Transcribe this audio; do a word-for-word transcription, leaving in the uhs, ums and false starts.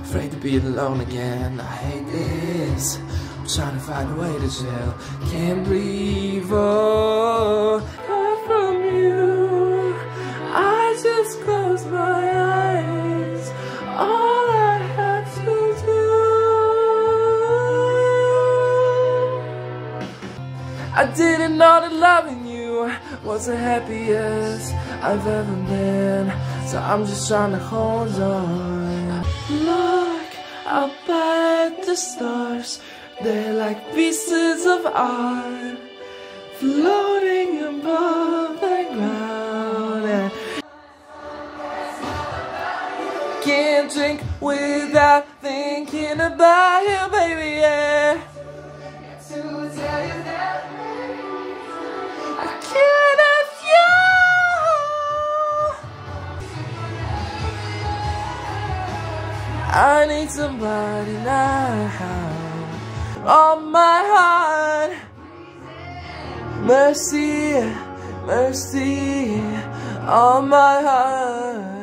afraid to be alone again. I hate this. I'm trying to find a way to chill. Can't breathe, oh, far from you. I just close my eyes. All I have to do. I didn't know that loving you was the happiest I've ever been, so I'm just trying to hold on. Look up at the stars, they're like pieces of art floating above the ground. And can't drink without thinking about you, baby, yeah. To tell you that I can't have you. I need somebody now. On my heart, mercy, mercy, on my heart.